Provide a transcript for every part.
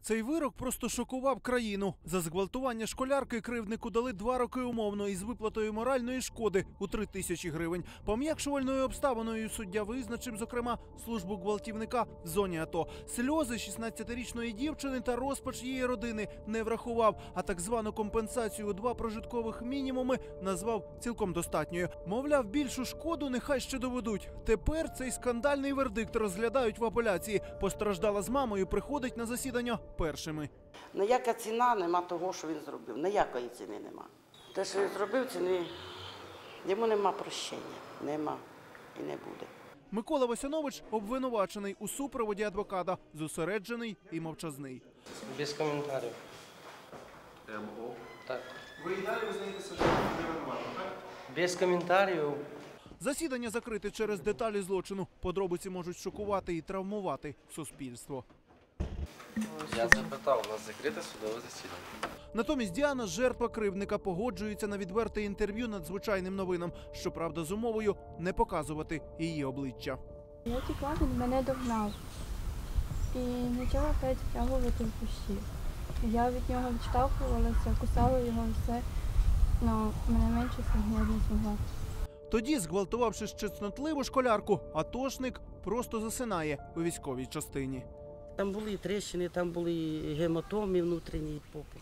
Цей вирок просто шокував країну. За зґвалтування школярки кривднику дали 2 роки умовно із виплатою моральної шкоди у 3 тисячі гривень. Пом'якшувальною обставиною суддя визначив, зокрема, службу гвалтівника в зоні АТО. Сльози 16-річної дівчини та розпач її родини не врахував, а так звану компенсацію у 2 прожиткових мінімуми назвав цілком достатньою. Мовляв, більшу шкоду нехай ще доведуть. Тепер цей скандальний вердикт розглядають в апеляції. Постраждала з мамою приходить на засідання першими. Ніяка ціна нема того, що він зробив. Ніякої ціни нема. Те, що він зробив, ціни йому нема прощення. Нема і не буде. Микола Васянович обвинувачений у супроводі адвоката, зосереджений і мовчазний. Без коментарів. МО? Так. Ви і далі визнаєтеся, що не винуватий, так? Без коментарів. Засідання закрите через деталі злочину. Подробиці можуть шокувати і травмувати суспільство. Я запитав, у нас закрите судове засідання. Натомість Діана, жертва кривдника, погоджується на відверте інтерв'ю надзвичайним новинам. Щоправда, з умовою не показувати її обличчя. Я тікла, він мене догнав і почала опять втягувати в кущі. Я від нього відштовхувалася, кусала його все, але мене менше я не змогла. Тоді, зґвалтувавши ще цнотливу школярку, атошник просто засинає у військовій частині. Там були тріщини, там були гематоми внутрішні попи.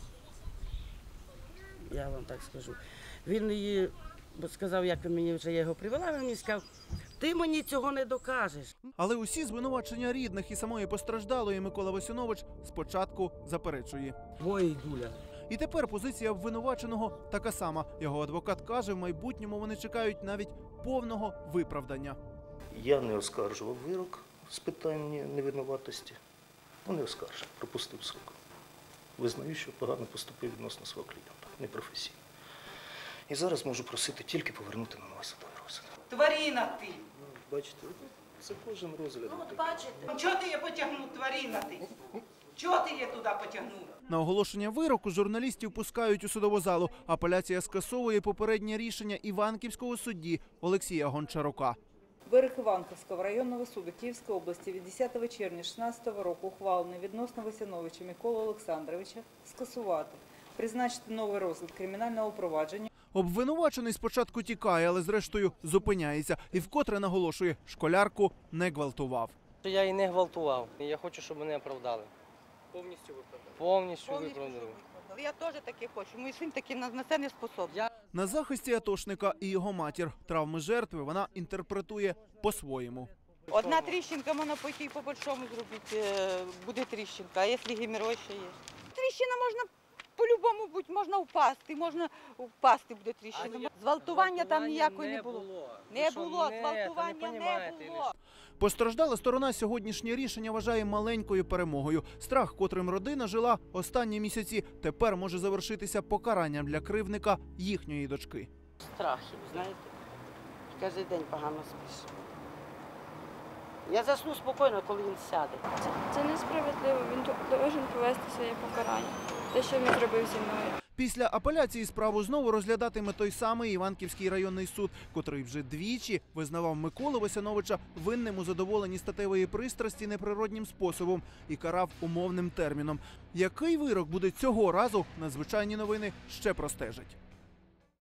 Я вам так скажу. Він її сказав, як мені вже його привела, він мені сказав, ти мені цього не докажеш. Але усі звинувачення рідних і самої постраждалої Микола Васянович спочатку заперечує. Ой, Дуля. І тепер позиція обвинуваченого така сама. Його адвокат каже, в майбутньому вони чекають навіть повного виправдання. Я не оскаржував вирок з питання невинуватості. Не оскаржив, пропустив срок. Визнаю, що погано поступив відносно свого клієнта, непрофесійно. І зараз можу просити тільки повернути на новий судовий розгляд. Тварина ти! Бачите, це кожен розгляд. Ну, бачите. Чого ти її потягнув, тварина ти? Чого ти її туди потягнув? На оголошення вироку журналістів пускають у судову залу. Апеляція скасовує попереднє рішення іванківського судді Олексія Гончарука. Вирок Іванківського районного суду Київської області від 10 червня 2016 року ухвалений відносно Васяновича Миколи Олександровича скасувати, призначити новий розгляд кримінального провадження. Обвинувачений спочатку тікає, але зрештою зупиняється і вкотре наголошує, школярку не гвалтував. Я її не гвалтував. Я хочу, щоб мене оправдали. Повністю виправдав. Повністю виправдали. Я теж таке хочу. Мій син таки на це не способний. На захисті атошника і його матір. Травми жертви вона інтерпретує по-своєму. Одна тріщинка можна пойти і по-большому зробити, буде тріщинка, а якщо геморрой ще є? Тріщина можна по-любому бути, можна впасти буде тріщина. Зґвалтування там ніякої не було. Не було, зґвалтування не було. Постраждала сторона сьогоднішнє рішення вважає маленькою перемогою. Страх, котрим родина жила останні місяці, тепер може завершитися покаранням для кривдника їхньої дочки. Страхів, знаєте. Кожен день погано спиш. Я засну спокійно, коли він сяде. Це несправедливо, він повинен повести своє покарання, те, що він зробив зі мною. Після апеляції справу знову розглядатиме той самий Іванківський районний суд, котрий вже двічі визнавав Миколу Васяновича винним у задоволенні статевої пристрасті неприроднім способом і карав умовним терміном. Який вирок буде цього разу, надзвичайні новини ще простежать.